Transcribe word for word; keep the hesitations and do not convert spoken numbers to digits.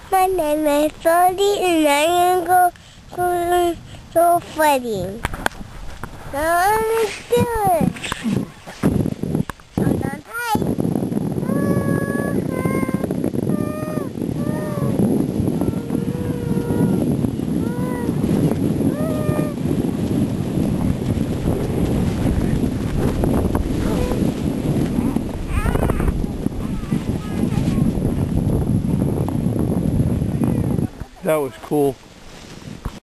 My name is Brody and I'm going to go, go sledding. Now let's do it. Hold on tight. That was cool.